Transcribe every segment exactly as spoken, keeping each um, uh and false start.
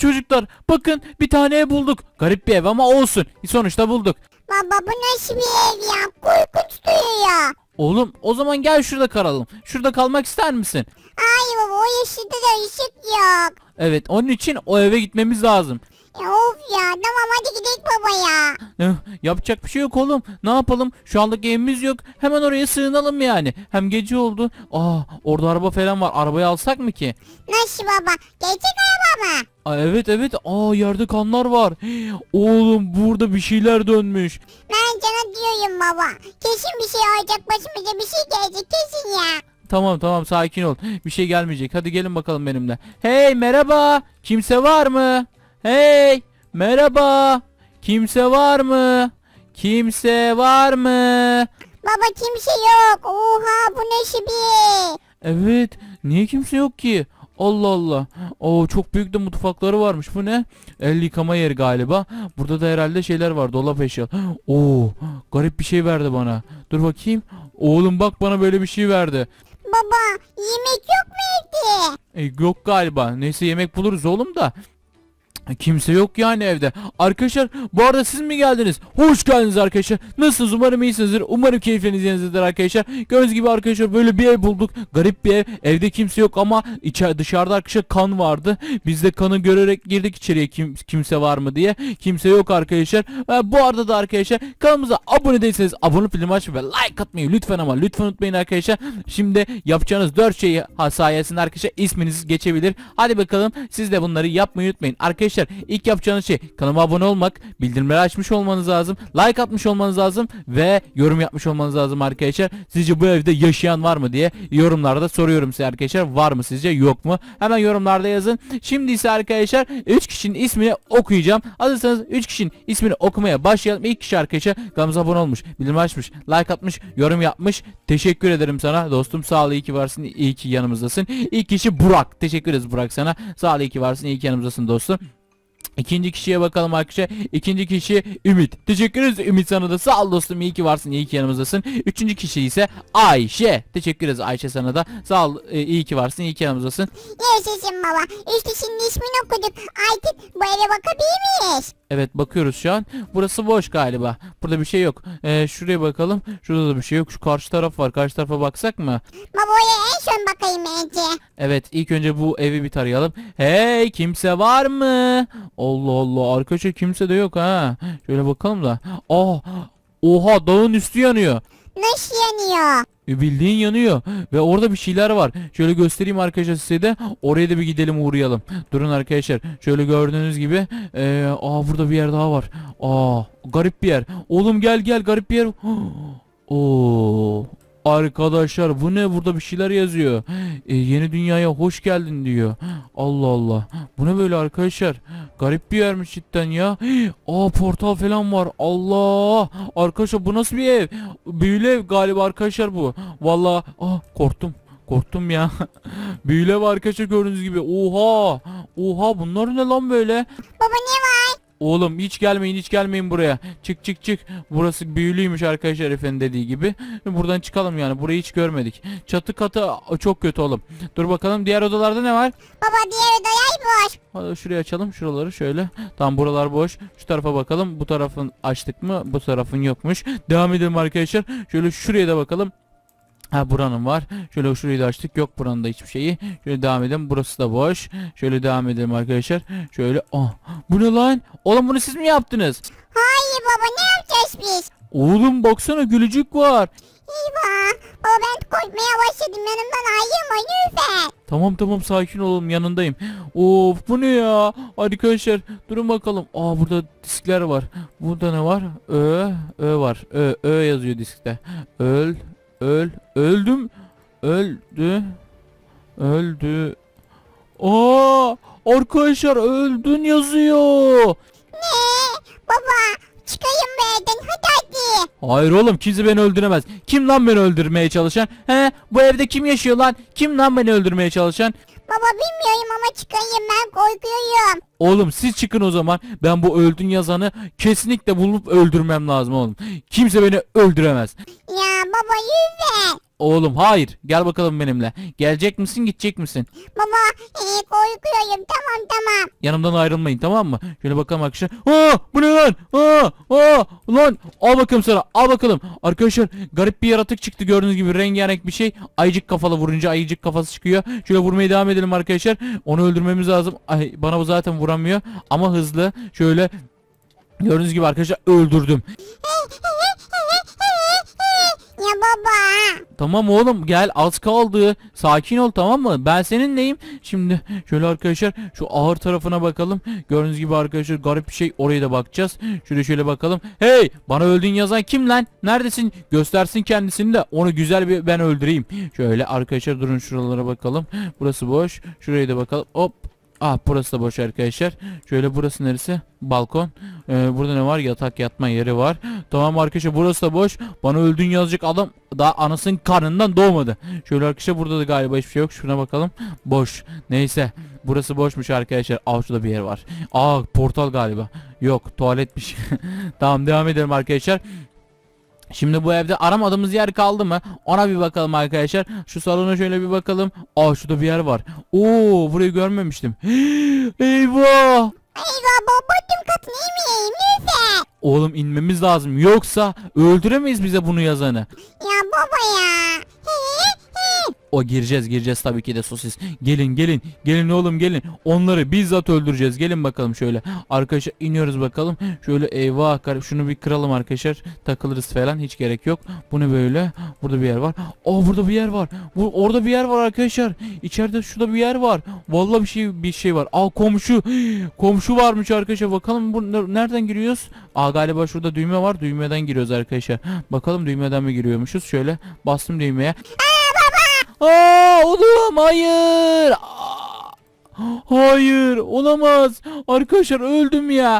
çocuklar bakın bir tane ev bulduk. Garip bir ev ama olsun. Sonuçta bulduk. Baba bu nasıl bir ev ya? Korkunç duyuyor. Oğlum o zaman gel şurada kalalım. Şurada kalmak ister misin? Ay baba o yaşında da ışık yok. Evet onun için o eve gitmemiz lazım. Ya of ya tamam hadi gidelim baba ya. Eh, yapacak bir şey yok oğlum. Ne yapalım? Şu andaki evimiz yok. Hemen oraya sığınalım yani. Hem gece oldu. Aa orada araba falan var. Arabayı alsak mı ki? Nasıl baba? Gerçek araba mı? Aa, evet evet. Aa yerde kanlar var. Oğlum burada bir şeyler dönmüş. Ben sana diyorum baba. Kesin bir şey olacak başımıza bir şey gelecek kesin ya. Tamam tamam sakin ol. Bir şey gelmeyecek. Hadi gelin bakalım benimle. Hey merhaba. Kimse var mı? Hey merhaba. Kimse var mı? Kimse var mı? Baba kimse yok. Oha bu nasıl bir ev? Evet. Niye kimse yok ki? Allah Allah. Oo çok büyük de mutfakları varmış. Bu ne? El yıkama yeri galiba. Burada da herhalde şeyler var. Dolap eşya. Oo garip bir şey verdi bana. Dur bakayım. Oğlum bak bana böyle bir şey verdi. Baba yemek yok mu evde? E, yok galiba. Neyse yemek buluruz oğlum da. Kimse yok yani evde. Arkadaşlar bu arada siz mi geldiniz? Hoş geldiniz arkadaşlar. Nasılsınız? Umarım iyisinizdir. Umarım keyfiniz yerindedir arkadaşlar. Gördüğünüz gibi arkadaşlar böyle bir ev bulduk. Garip bir ev. Evde kimse yok ama içeride dışarıda arkadaşlar kan vardı. Biz de kanı görerek girdik içeriye kim, kimse var mı diye. Kimse yok arkadaşlar. Ve bu arada da arkadaşlar kanalımıza abone değilseniz abone film açmayı ve like atmayı lütfen ama lütfen unutmayın arkadaşlar. Şimdi yapacağınız dört şeyi sayesinde arkadaşlar isminiz geçebilir. Hadi bakalım siz de bunları yapmayı unutmayın. Arkadaşlar İlk yapacağınız şey kanalıma abone olmak, bildirimleri açmış olmanız lazım, like atmış olmanız lazım ve yorum yapmış olmanız lazım arkadaşlar. Sizce bu evde yaşayan var mı diye yorumlarda soruyorum size arkadaşlar. Var mı sizce yok mu? Hemen yorumlarda yazın. Şimdi ise arkadaşlar üç kişinin ismini okuyacağım. Hazırsanız üç kişinin ismini okumaya başlayalım. İlk kişi arkadaşlar kanalımıza abone olmuş, bildirim açmış, like atmış, yorum yapmış. Teşekkür ederim sana dostum. Sağ ol, iyi ki varsın, iyi ki yanımızdasın. İlk kişi Burak. Teşekkür ederiz Burak sana. Sağ ol, iyi ki varsın, iyi ki yanımızdasın dostum. İkinci kişiye bakalım arkadaşlar. İkinci kişi Ümit. Teşekkür ederiz Ümit sana da. Sağ ol dostum. İyi ki varsın. İyi ki yanımızdasın. Üçüncü kişi ise Ayşe. Teşekkür ederiz Ayşe sana da. Sağ ol. E, iyi ki varsın. İyi ki yanımızdasın. Yaşasın baba. İşte şimdi ismini okuduk. Artık bu eve bakabilir miyiz? Evet bakıyoruz şu an. Burası boş galiba. Burada bir şey yok. Ee, şuraya bakalım. Şurada da bir şey yok. Şu karşı taraf var. Karşı tarafa baksak mı? Baba oraya en son bakayım bence. Evet ilk önce bu evi bir tarayalım. Hey kimse var mı? Allah Allah arkadaşlar kimse de yok ha. Şöyle bakalım da. Ah, oha dağın üstü yanıyor. Nasıl yanıyor? E, bildiğin yanıyor ve orada bir şeyler var. Şöyle göstereyim arkadaşlar size de. Oraya da bir gidelim uğrayalım. Durun arkadaşlar. Şöyle gördüğünüz gibi. Ee, aa burada bir yer daha var. Aa garip bir yer. Oğlum gel gel garip bir yer. Oo. Arkadaşlar bu ne, burada bir şeyler yazıyor. Ee, yeni dünyaya hoş geldin diyor. Allah Allah. Bu ne böyle arkadaşlar? Garip bir yermiş cidden ya. Aa portal falan var. Allah. Arkadaşlar bu nasıl bir ev? Büyülü ev galiba arkadaşlar bu. Vallahi ah korktum. Korktum ya. Büyülü ev arkadaşlar gördüğünüz gibi. Oha. Oha bunlar ne lan böyle? Baba ne var? Oğlum hiç gelmeyin hiç gelmeyin buraya. Çık çık çık. Burası büyülüymüş arkadaşlar efendim dediği gibi. Buradan çıkalım yani. Burayı hiç görmedik. Çatı katı çok kötü oğlum. Dur bakalım diğer odalarda ne var? Baba diğer odaya boş. Hadi şuraya açalım şuraları şöyle. Tam buralar boş. Şu tarafa bakalım. Bu tarafın açtık mı? Bu tarafın yokmuş. Devam edelim arkadaşlar. Şöyle şuraya da bakalım. Ha buranın var. Şöyle şurayı da açtık. Yok buranın da hiçbir şeyi. Şöyle devam edelim. Burası da boş. Şöyle devam edelim arkadaşlar. Şöyle. Ah, bu ne lan? Oğlum bunu siz mi yaptınız? Hayır baba ne yapacağız biz? Oğlum baksana gülücük var. İyi baba ben korkmaya başladım yanımdan ayrılma lütfen. Tamam tamam sakin olun yanındayım. Of bu ne ya? Arkadaşlar durun bakalım. Aa burada diskler var. Burada ne var? Ö, ö var. Ö, ö yazıyor diskte. Öl, öl, öldüm. Öldü. Öldü. Aa arkadaşlar öldün yazıyor. Ne? Baba çıkayım bu evden hadi hadi. Hayır oğlum kimse beni öldüremez. Kim lan beni öldürmeye çalışan? He? Bu evde kim yaşıyor lan? Kim lan beni öldürmeye çalışan? Baba bilmiyorum ama çıkayım ben korkuyorum. Oğlum siz çıkın o zaman. Ben bu öldün yazanı kesinlikle bulup öldürmem lazım oğlum. Kimse beni öldüremez. Ya baba lütfen. Oğlum hayır. Gel bakalım benimle. Gelecek misin gidecek misin? Baba e, korkuyorum tamam tamam. Yanımdan ayrılmayın tamam mı? Şöyle bakalım arkadaşlar. Aa bu ne lan? Aa, aa, lan al bakalım sana al bakalım. Arkadaşlar garip bir yaratık çıktı gördüğünüz gibi rengarenk bir şey. Ayıcık kafalı vurunca ayıcık kafası çıkıyor. Şöyle vurmaya devam edelim arkadaşlar. Onu öldürmemiz lazım. Ay bana bu zaten vuramıyor ama hızlı. Şöyle gördüğünüz gibi arkadaşlar öldürdüm. Ya baba. Tamam oğlum gel az kaldı. Sakin ol tamam mı? Ben seninleyim. Şimdi şöyle arkadaşlar şu ağır tarafına bakalım. Gördüğünüz gibi arkadaşlar garip bir şey oraya da bakacağız. Şöyle şöyle bakalım. Hey bana öldüğün yazan kim lan? Neredesin? Göstersin kendisini de onu güzel bir ben öldüreyim. Şöyle arkadaşlar durun şuralara bakalım. Burası boş. Şuraya da bakalım. Hop. Ah burası da boş arkadaşlar. Şöyle burası neresi? Balkon. Ee, burada ne var? Yatak yatma yeri var. Tamam arkadaşlar burası da boş. Bana öldün yazacak adam daha anasının karnından doğmadı. Şöyle arkadaşlar burada da galiba hiçbir şey yok. Şuna bakalım. Boş. Neyse. Burası boşmuş arkadaşlar. Aa şurada bir yer var. Aa portal galiba. Yok tuvaletmiş. Tamam devam edelim arkadaşlar. Şimdi bu evde aramadığımız yer kaldı mı? Ona bir bakalım arkadaşlar. Şu salona şöyle bir bakalım. Aa şurada bir yer var. Oo burayı görmemiştim. Eyvah! Eyvah baba tüm katını yemeyeyim lütfen. Oğlum inmemiz lazım. Yoksa öldüremeyiz bize bunu yazanı. Ya baba ya. O gireceğiz gireceğiz tabii ki de sosis. Gelin gelin. Gelin oğlum gelin. Onları bizzat öldüreceğiz. Gelin bakalım şöyle. Arkadaşlar iniyoruz bakalım. Şöyle eyvah. Şunu bir kıralım arkadaşlar. Takılırız falan. Hiç gerek yok. Bu ne böyle? Burada bir yer var. Aa burada bir yer var. Bu, orada bir yer var arkadaşlar. İçeride şurada bir yer var. Vallahi bir şey bir şey var. Aa komşu. Komşu varmış arkadaşlar. Bakalım bu nereden giriyoruz? Aa galiba şurada düğme var. Düğmeden giriyoruz arkadaşlar. Bakalım düğmeden mi giriyormuşuz? Şöyle bastım düğmeye. Aa oğlum hayır. Aa, hayır olamaz. Arkadaşlar öldüm ya.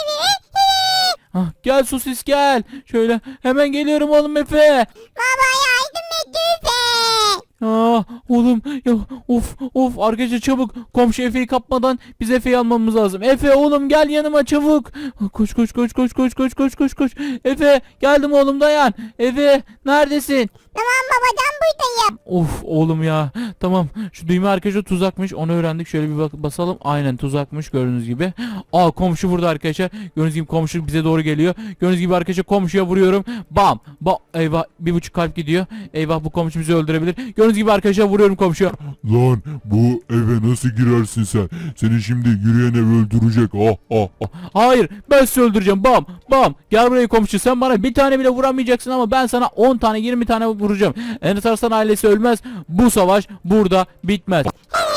Ah, gel sosis gel. Şöyle hemen geliyorum oğlum Efe. Baba yardım et lütfen. Aa oğlum ya of of arkadaşlar çabuk komşu Efe'yi kapmadan biz Efe'yi almamız lazım. Efe oğlum gel yanıma çabuk. Koş koş koş koş koş koş koş koş koş. Efe geldim oğlum dayan. Efe neredesin? Tamam babadan buradayım. Of oğlum ya. Tamam. Şu düğme arkadaşlar tuzakmış. Onu öğrendik. Şöyle bir bak basalım. Aynen tuzakmış gördüğünüz gibi. Aa komşu burada arkadaşlar. Gördüğünüz gibi komşu bize doğru geliyor. Gördüğünüz gibi arkadaşlar komşuya vuruyorum. Bam. Ba eyvah bir buçuk kalp gidiyor. Eyvah bu komşu bizi öldürebilir. Gördüğünüz gibi arkadaşlar vuruyorum komşuya. Lan bu eve nasıl girersin sen? Seni şimdi yürüyen ev öldürecek. Ah ah ah. Hayır ben sizi öldüreceğim. Bam bam. Gel buraya komşu. Sen bana bir tane bile vuramayacaksın ama ben sana on tane yirmi tane vuracağım. Enes Arslan ailesi ölmez. Bu savaş burada bitmez.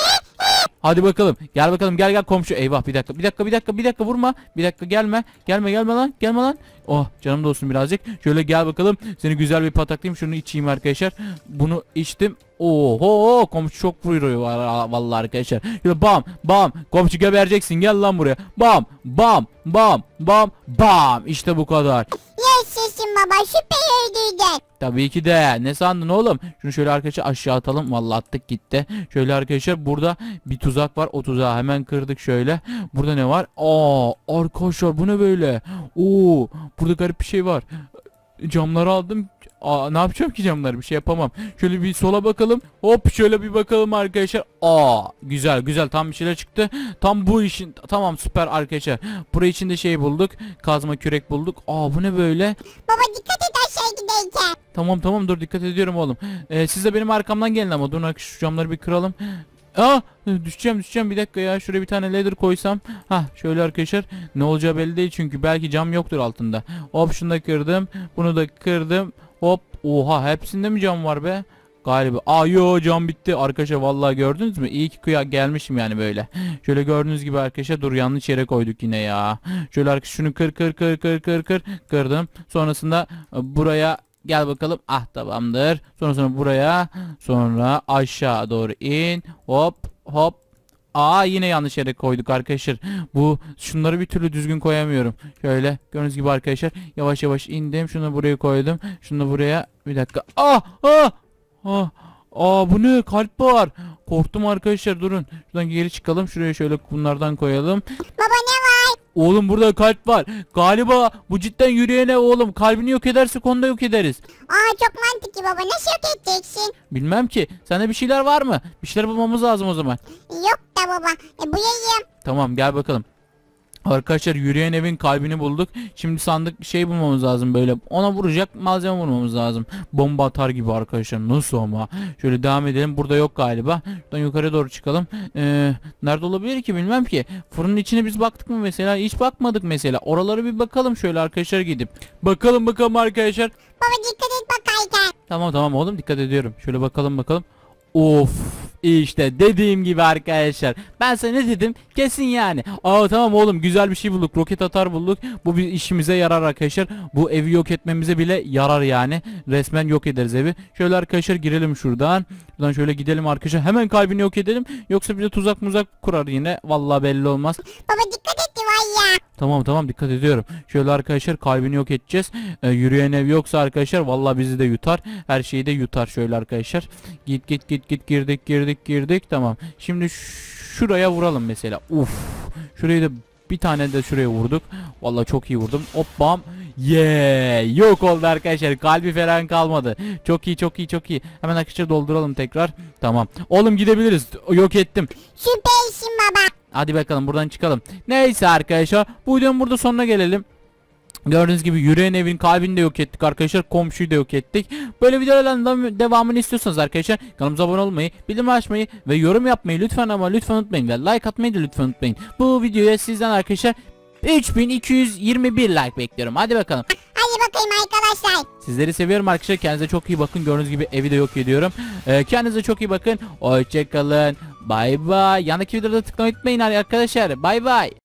Hadi bakalım. Gel bakalım. Gel gel komşu. Eyvah bir dakika. Bir dakika bir dakika bir dakika vurma. Bir dakika gelme. Gelme gelme lan. Gelme lan. Oh canım dostum birazcık. Şöyle gel bakalım. Seni güzel bir pataklayayım. Şunu içeyim arkadaşlar. Bunu içtim. Oho komşu çok vuruyor vallahi arkadaşlar. Şöyle bam bam. Komşu gebereceksin. Gel lan buraya. Bam bam bam bam bam. İşte bu kadar. Yaşasın baba süper öldürdün. Tabii ki de. Ne sandın oğlum? Şunu şöyle arkadaşlar aşağı atalım. Vallahi attık gitti. Şöyle arkadaşlar burada bir tuzak var. O tuzağı hemen kırdık şöyle. Burada ne var? Aa arkadaşlar bu ne böyle? Oo burada garip bir şey var. Camları aldım. Aa, ne yapacağım ki camları? Bir şey yapamam. Şöyle bir sola bakalım. Hop şöyle bir bakalım arkadaşlar. Aa güzel güzel tam bir şeyler çıktı. Tam bu işin tamam süper arkadaşlar. Buraya içinde şey bulduk. Kazma kürek bulduk. Aa bu ne böyle? Baba dikkat et aşağı giderken. Tamam tamam dur dikkat ediyorum oğlum. Ee, siz de benim arkamdan gelin ama dur şu camları bir kıralım. Aa düşeceğim düşeceğim bir dakika ya şuraya bir tane ladder koysam. Ha şöyle arkadaşlar ne olacağı belli değil çünkü belki cam yoktur altında. Hop şunu da kırdım. Bunu da kırdım. Hop oha hepsinde mi cam var be? Galiba. Aa yo cam bitti arkadaşlar vallahi gördünüz mü? İyi ki kıya gelmişim yani böyle. Şöyle gördüğünüz gibi arkadaşlar dur yanlış yere koyduk yine ya. Şöyle arkadaşlar şunu kır kır kır kır kır kır kırdım. Sonrasında buraya gel bakalım. Ah tamamdır. Sonrasında buraya sonra aşağı doğru in. Hop hop. Aa yine yanlış yere koyduk arkadaşlar. Bu şunları bir türlü düzgün koyamıyorum. Şöyle gördüğünüz gibi arkadaşlar yavaş yavaş indim. Şunu buraya koydum. Şunu buraya bir dakika. Ah ah ah. Aa bu ne kalp var. Korktum arkadaşlar durun. Şuradan geri çıkalım. Şuraya şöyle bunlardan koyalım. Baba ne var? Oğlum burada kalp var. Galiba bu cidden yürüyen ev oğlum. Kalbini yok edersek onu da yok ederiz. Aa çok mantıklı baba. Nasıl yok edeceksin? Bilmem ki. Sende bir şeyler var mı? Bir şeyler bulmamız lazım o zaman. Yok da baba. E, buyayım. Tamam gel bakalım. Arkadaşlar yürüyen evin kalbini bulduk. Şimdi sandık şey bulmamız lazım böyle. Ona vuracak malzeme bulmamız lazım. Bomba atar gibi arkadaşlar. Nasıl ama? Şöyle devam edelim. Burada yok galiba. Buradan yukarı doğru çıkalım. Ee, nerede olabilir ki bilmem ki. Fırının içine biz baktık mı mesela? Hiç bakmadık mesela. Oralara bir bakalım şöyle arkadaşlar gidip. Bakalım bakalım arkadaşlar. Baba dikkat et bak kaykan. Tamam tamam oğlum dikkat ediyorum. Şöyle bakalım bakalım. Of işte dediğim gibi arkadaşlar. Ben sana ne dedim? Kesin yani. Aa tamam oğlum güzel bir şey bulduk. Roket atar bulduk. Bu bir işimize yarar arkadaşlar. Bu evi yok etmemize bile yarar yani. Resmen yok ederiz evi. Şöyle arkadaşlar girelim şuradan. Buradan şöyle gidelim arkadaşlar. Hemen kalbini yok edelim. Yoksa bize tuzak muzak kurar yine. Vallahi belli olmaz. Baba dikkat et var ya. Tamam tamam dikkat ediyorum. Şöyle arkadaşlar kalbini yok edeceğiz. Ee, yürüyen ev yoksa arkadaşlar vallahi bizi de yutar. Her şeyi de yutar şöyle arkadaşlar. Git git git git girdik girdik girdik tamam. Şimdi şuraya vuralım mesela. Uf. Şurayı da bir tane de şuraya vurduk. Vallahi çok iyi vurdum. Hop bam. Yeah! Yok oldu arkadaşlar. Kalbi falan kalmadı. Çok iyi çok iyi çok iyi. Hemen arkadaşlar dolduralım tekrar. Tamam. Oğlum gidebiliriz. Yok ettim. Süpersin baba. Hadi bakalım buradan çıkalım. Neyse arkadaşlar bu videonun burada sonuna gelelim. Gördüğünüz gibi yürüyen evin kalbini de yok ettik arkadaşlar. Komşuyu da yok ettik. Böyle videoların da devamını istiyorsanız arkadaşlar kanalımıza abone olmayı, bildirim açmayı ve yorum yapmayı lütfen ama lütfen unutmayın. Ve like atmayı da lütfen unutmayın. Bu videoya sizden arkadaşlar üç bin iki yüz yirmi bir like bekliyorum. Hadi bakalım. Hadi bakayım arkadaşlar. Sizleri seviyorum arkadaşlar. Kendinize çok iyi bakın. Gördüğünüz gibi evi de yok ediyorum. Ee, kendinize çok iyi bakın. Hoşçakalın. Bay bay. Yanındaki videoda tıklamayı unutmayın arkadaşlar. Bay bay.